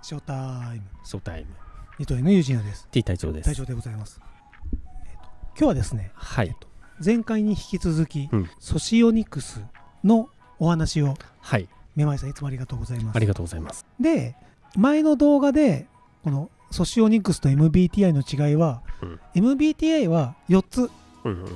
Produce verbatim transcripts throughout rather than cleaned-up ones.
ショータイムショータイム二刀流のユージーナです。 T 隊長です。 隊長でございます。えー、と今日はですね、 はい、 えー、と前回に引き続き、 うん、 ソシオニクスのお話を、 はい、 めまいさんいつもありがとうございます。 ありがとうございます。 で、前の動画でこのソシオニクスと エムビーティーアイ の違いは、うん、エムビーティーアイ はよっつ、うんうんうん、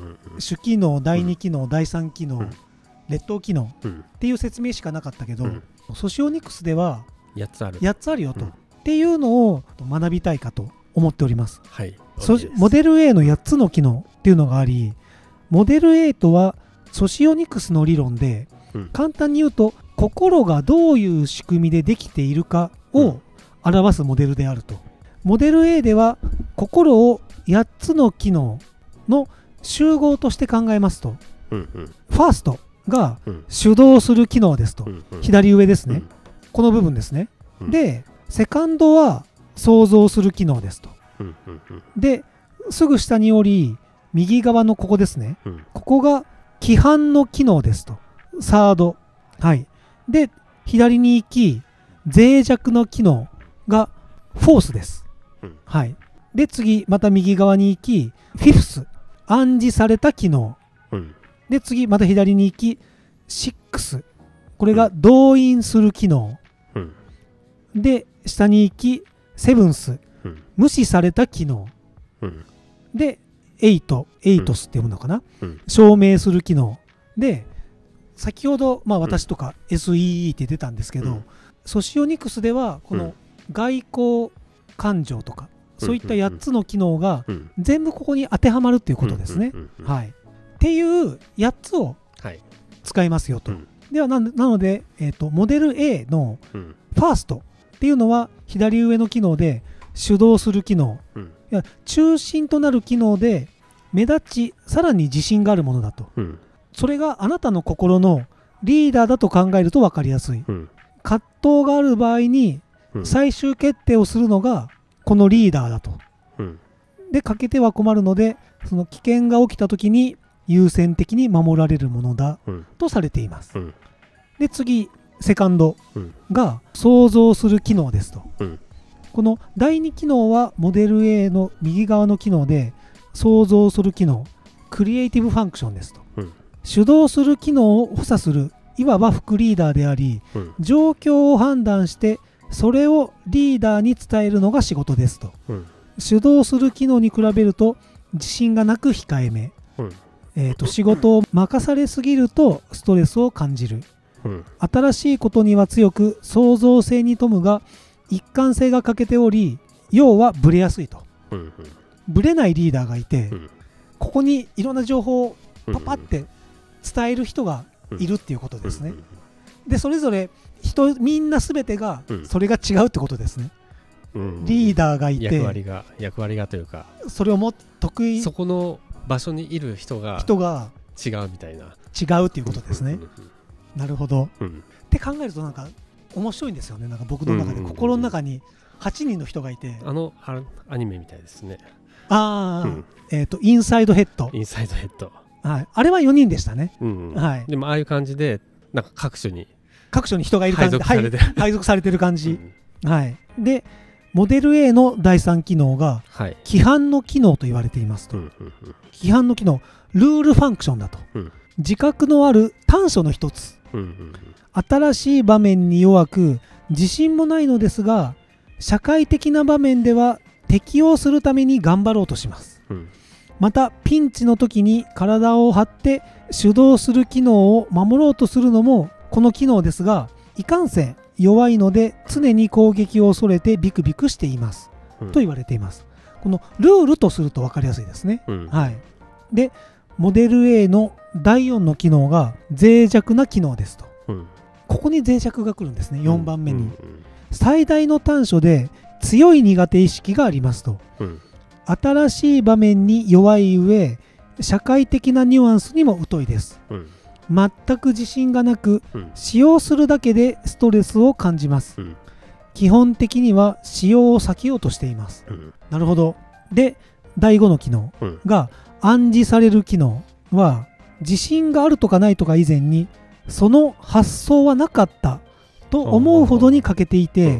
主機能、だいに機能、うん、だいさん機能、うん、劣等機能、うん、っていう説明しかなかったけど、うん、ソシオニクスではやっつある、やっつあるよと、うん、っていうのを学びたいかと思っております。 はい、 モデル A のやっつの機能っていうのがあり、モデル A とはソシオニクスの理論で、うん、簡単に言うと心がどういう仕組みでできているかを表すモデルであると。モデル A では心をやっつの機能の集合として考えますと、うんうん、ファーストが主導する機能ですと、うんうん、左上ですね、うん、この部分ですね、うん、でセカンドは想像する機能ですと、うんうんうん、ですぐ下におり右側のここですね、うん、ここが規範の機能ですと、サード、はい、で左に行き脆弱の機能がフォースです、うん、はい、で次また右側に行きフィフス、暗示された機能、うん、で次また左に行きシックス、これが動員する機能、うん、で下に行きセブンス、うん、無視された機能、うん、でエイト、エイトスっていうものかな、うん、証明する機能で、先ほど、まあ、私とか エスイーイー って出たんですけど、うん、ソシオニクスではこの外交感情とか、うん、そういったやっつの機能が全部ここに当てはまるっていうことですね。はい、っていうやっつを使いますよと。はい、では な, なので、えーと、モデル A のファーストっていうのは左上の機能で主導する機能、うん、いや中心となる機能で目立ちさらに自信があるものだと、うん、それがあなたの心のリーダーだと考えると分かりやすい、うん、葛藤がある場合に最終決定をするのがこのリーダーだと、うん、で欠けては困るのでその危険が起きた時に優先的に守られるものだとされています、うん、で次セカンドが想像する機能ですと、うん、このだいに機能はモデル A の右側の機能で想像する機能、クリエイティブファンクションですと、うん、主導する機能を補佐するいわば副リーダーであり、うん、状況を判断してそれをリーダーに伝えるのが仕事ですと、うん、主導する機能に比べると自信がなく控えめ、うん、えーと、仕事を任されすぎるとストレスを感じる、うん、新しいことには強く創造性に富むが一貫性が欠けており要はブレやすいと、うんうん、ブレないリーダーがいて、うん、ここにいろんな情報をパパって伝える人がいるっていうことですね。でそれぞれ人みんな全てがそれが違うってことですね、うん、リーダーがいて役割が役割がというかそれをも得意そこの場所にいる人が人が違うみたいな違うっていうことですね、うんうんうん、なるほど、うん、って考えるとなんか面白いんですよね。なんか僕の中で心の中にはちにんの人がいて、 あのアニメみたいですね。 ああ、うん、えっ、ー、とインサイドヘッドインサイドヘッド、 はい、あれはよにんでしたね、 うんうん、はい、でもああいう感じでなんか各所に各所に人がいる感じで配属されてる、 配属されてる感じ、うん、はい。でモデル A のだいさん機能が規範の機能と言われていますと、うんうんうん、規範の機能ルールファンクションだと、うん、自覚のある短所の一つ、うんうんうん、新しい場面に弱く自信もないのですが社会的な場面では適応するために頑張ろうとします、うん、またピンチの時に体を張って主導する機能を守ろうとするのもこの機能ですがいかんせん弱いので常に攻撃を恐れてビクビクしています、うん、と言われています。このルールとすると分かりやすいですね、うん、はい。でモデル A のだいよんの機能が脆弱な機能ですと、うん、ここに脆弱が来るんですね。よんばんめに、うんうんうん、最大の短所で強い苦手意識がありますと、うん、新しい場面に弱い上社会的なニュアンスにも疎いです、うん、全く自信がなく、うん、使用するだけでストレスを感じます、うん、基本的には使用を避けようとしています、うん、なるほど。でだいごの機能が、うん、暗示される機能は自信があるとかないとか以前にその発想はなかったと思うほどに欠けていて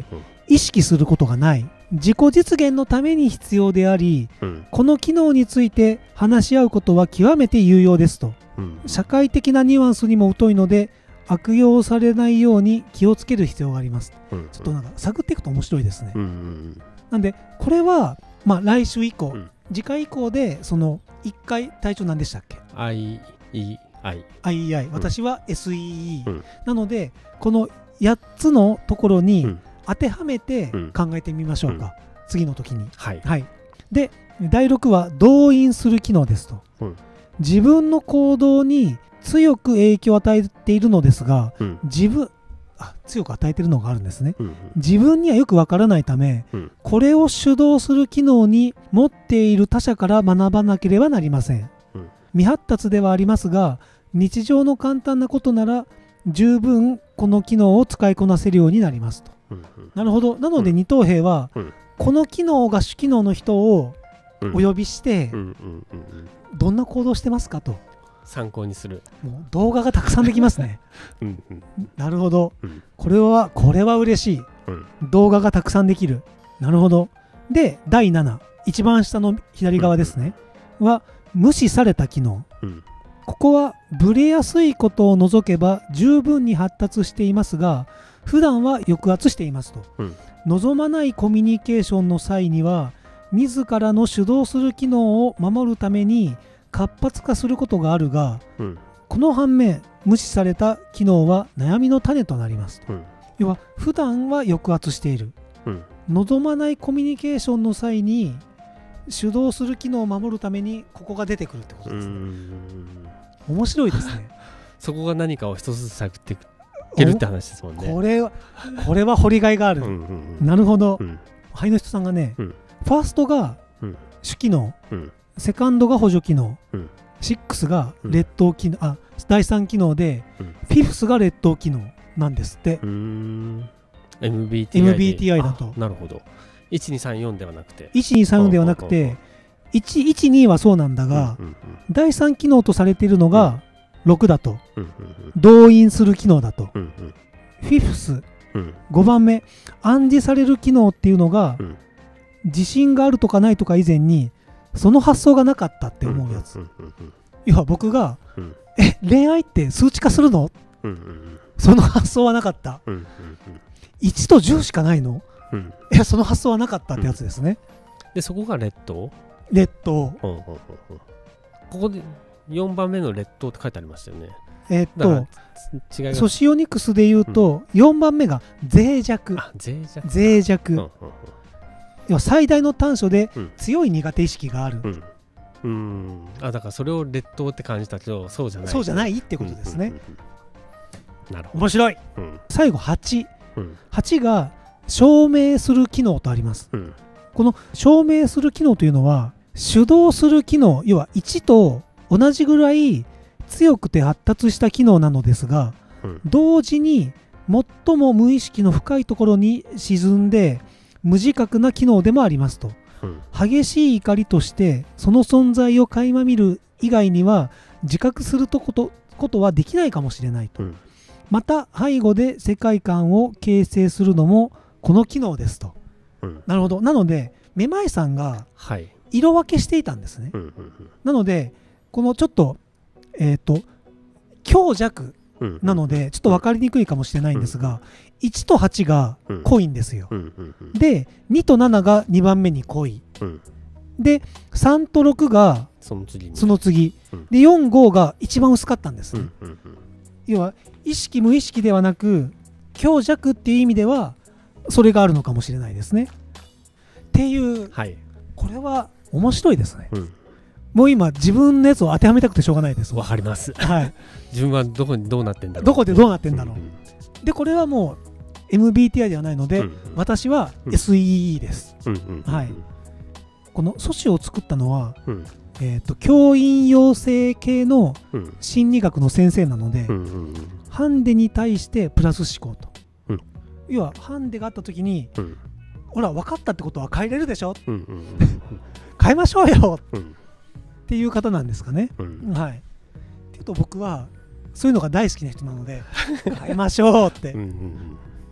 意識することがない、自己実現のために必要であり、うん、この機能について話し合うことは極めて有用ですと、うん、社会的なニュアンスにも疎いので悪用されないように気をつける必要があります、うん、ちょっとなんか探っていくと面白いですね、うんうん、なんでこれは、まあ、来週以降、うん、次回以降でそのいっかい隊長何でしたっけ？ アイイーアイ アイイーアイ、 私は エスイーイー、うん、なのでこのやっつのところに当てはめて考えてみましょうか、うん、次の時に、はいはい、でだいろくは動員する機能ですと、うん、自分の行動に強く影響を与えているのですが、うん、自分あ強く与えているのがあるんですね、うんうん、自分にはよくわからないため、うん、これを主導する機能に持っている他者から学ばなければなりません、うん、未発達ではありますが日常の簡単なことなら十分この機能を使いこなせるようになりますと、うんうん、なるほど。なので二等兵は、うん、この機能が主機能の人をお呼びして、どんな行動してますかと参考にする。 もう動画がたくさんできますねうんうん、なるほど、うん、これはこれは嬉しい、うん、動画がたくさんできる。なるほど。でだいなな、一番下の左側ですね、うん、は無視された機能、うん、ここはブレやすいことを除けば十分に発達していますが普段は抑圧していますと、うん、望まないコミュニケーションの際には自らの主導する機能を守るために活発化することがあるが、うん、この反面無視された機能は悩みの種となりますと、うん、要は普段は抑圧している、うん、望まないコミュニケーションの際に主導する機能を守るためにここが出てくるってことですね。うーん、面白いですねそこが何かを一つずつ探っていけるって話ですもんね。 これはこれは掘りがいがある、うんうんうん、なるほど、うん、はいの人さんがね、うん、ファーストが主機能、うん、セカンドが補助機能、うん、シックスが劣等機能、うん、あだいさん機能で、うん、フィフスが劣等機能なんですって。うーんエムビーティーアイエムビーティーアイ だと。 なるほど。いちにさんよんではなくていちにさんよんではなくていちいちにはそうなんだが、うんうんうん、だいさん機能とされているのがろくだと、うんうんうん、動員する機能だと、うんうん、フィフス、うん、ごばんめ暗示される機能っていうのが、うん、自信があるとかないとか以前にその発想がなかったって思うやつ、うんうんうんうん、要は僕が、うん、え恋愛って数値化するの、うんうんうん、その発想はなかった、うんうんうん、いちとじゅうしかないの、うん、いやその発想はなかったってやつですね、 うん、でそこが劣等劣等、うんうんうん、 ここでよんばんめの劣等って書いてありましたよね。 えー、っと違いがソシオニクスで言うと、うん、よんばんめが脆弱。 あ脆弱脆弱、うんうんうん、要は最大の短所で強い苦手意識がある、うん、 うん、あだからそれを劣等って感じたけどそうじゃないそうじゃないってことですね、うんうんうん、なるほど。 面白い、うん、最後はち、うん、はちが証明する機能とあります、うん、この証明する機能というのは主導する機能、要はいちと同じぐらい強くて発達した機能なのですが、うん、同時に最も無意識の深いところに沈んで無自覚な機能でもありますと、うん、激しい怒りとしてその存在を垣間見る以外には自覚するとことことはできないかもしれないと、うん、また背後で世界観を形成するのもこの機能ですと、うん、なるほど。なのでめまいさんが色分けしていたんですね、はい、なのでこのちょっとえっと強弱なのでちょっと分かりにくいかもしれないんですが、いちとはちが濃いんですよ。でにとなながにばんめに濃い、でさんとろくがその次、その次でよん、ごが一番薄かったんですね。要は意識無意識ではなく強弱っていう意味ではそれがあるのかもしれないですねっていう、はい、これは面白いですね、うん、もう今自分のやつを当てはめたくてしょうがないです。 わかります、 はい、 自分はどこにどうなってんだろう、 どこでどうなってんだろう、うんうん、でこれはもう エムビーティーアイ ではないので、うんうん、私は エスイーイー です、うんうんうん、はい、この素子を作ったのは、うん、えーと教員養成系の心理学の先生なので、うんうんうん、ハンデに対してプラス思考と、うん、要はハンデがあった時に、うん、ほら分かったってことは変えれるでしょ、うんうんうん、変えましょうよ、うん、っていう方なんですかね、うん、はい。っていうと僕はそういうのが大好きな人なので変えましょうってうんうん、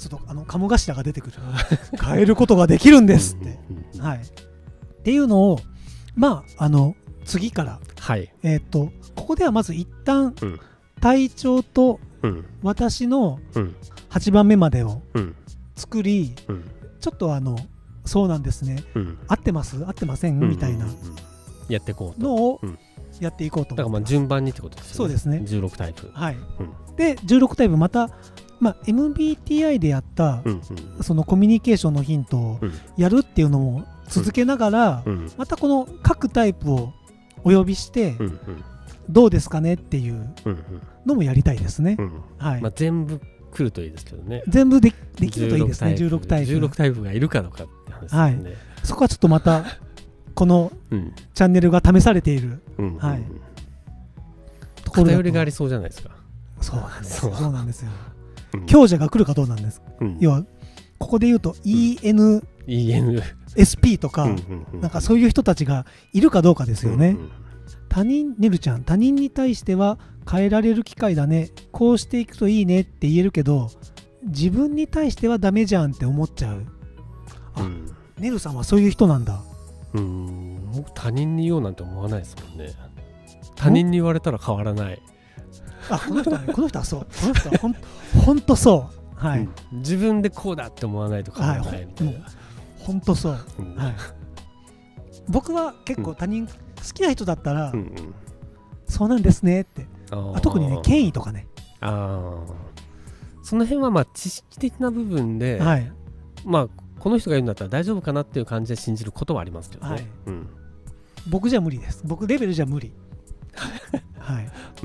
ちょっとあの鴨頭が出てくる変えることができるんですって、はい、っていうのをまああの次から、 はい、 えー、とここではまず一旦、うん、隊長と私のはちばんめまでを作り、うん、ちょっとあのそうなんですね、うん、合ってます合ってません、うん、みたいなやっていこうとのをやっていこうと思ってます。 だからまあ順番にってことですよね。 そうですね、 じゅうろくタイプ、 はい、うん、でじゅうろくタイプまた、まあ、エムビーティーアイ でやった、うんうん、そのコミュニケーションのヒントをやるっていうのも続けながら、うんうん、またこの各タイプをお呼びして、うんうん、どうですかねっていうのもやりたいですね、うんうん、はい、 まあ、全部来るといいですけどね。 全部 で, できるといいですね。じゅうろくタイプじゅうろくタイプがいるかどうかって話ですね、 はい、そこはちょっとまたこのチャンネルが試されている、うん、はい、 偏りがありそうじゃないですか。 そうなんですよ、そうなんですよ、うん、強者が来るかどうなんです、うん、要はここで言うと イーエヌエスピー とか、うんうん、なんかそういう人たちがいるかどうかですよね、うんうん、他人ねるちゃん他人に対しては変えられる機会だね、こうしていくといいねって言えるけど自分に対してはダメじゃんって思っちゃう。あ、うん、ねるさんはそういう人なんだ。 うーん、僕他人に言おうなんて思わないですもんね。他人に言われたら変わらない。 あ、この人はね、この人はそう、この人はほんほんとそう、はい、 うん、自分でこうだって思わないと変わらないみたいな、はい、 ほんとそう、うん、はい、僕は結構他人、うん、好きな人だったら、うんうん、そうなんですねって、ああ特にね権威とかね、 あその辺はまあ知識的な部分で、はい、まあこの人が言うんだったら大丈夫かなっていう感じで信じることはありますけどね、はい、うん、僕じゃ無理です。僕レベルじゃ無理はい、うん、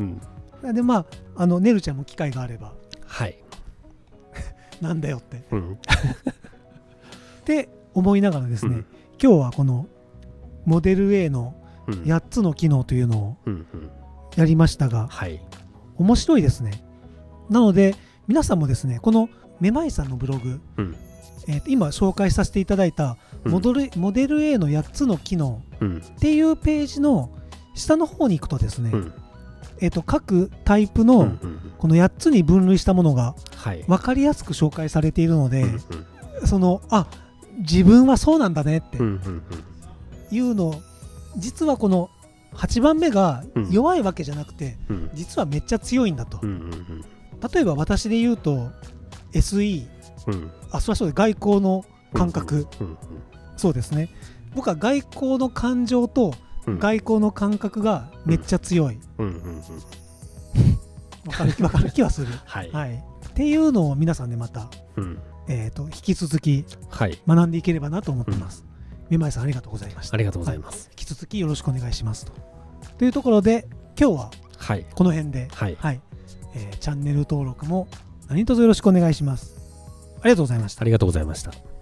でまああのねるちゃんも機会があれば、 はいなんだよって、うん、って思いながらですね、うん、今日はこのモデル A のやっつの機能というのをやりましたが、うんうん、はい、面白いですね。なので皆さんもですねこのめまいさんのブログ、うん、えー、と今紹介させていただいたモデル、うん、モデル A のやっつの機能っていうページの下の方に行くとですね、うん、えー、と各タイプのこのやっつに分類したものが分かりやすく紹介されているので、はい、そのあ自分はそうなんだねっていうのを、実はこのはちばんめが弱いわけじゃなくて、うん、実はめっちゃ強いんだと、うんうんうん、例えば私で言うと エスイー、うん、あそれはそうで外交の感覚、うんうんうん、そうですね、僕は外交の感情と外交の感覚がめっちゃ強い、うんうんうんうん、分かる、分かる気はする、はいはい、っていうのを皆さんでまた、うん、えー、と引き続き学んでいければなと思ってます、はい、めまいさんありがとうございました。 ありがとうございます、 はい、引き続きよろしくお願いしますと。というところで今日はこの辺で、はいはい、えー、チャンネル登録も何卒よろしくお願いします。ありがとうございました。 ありがとうございました。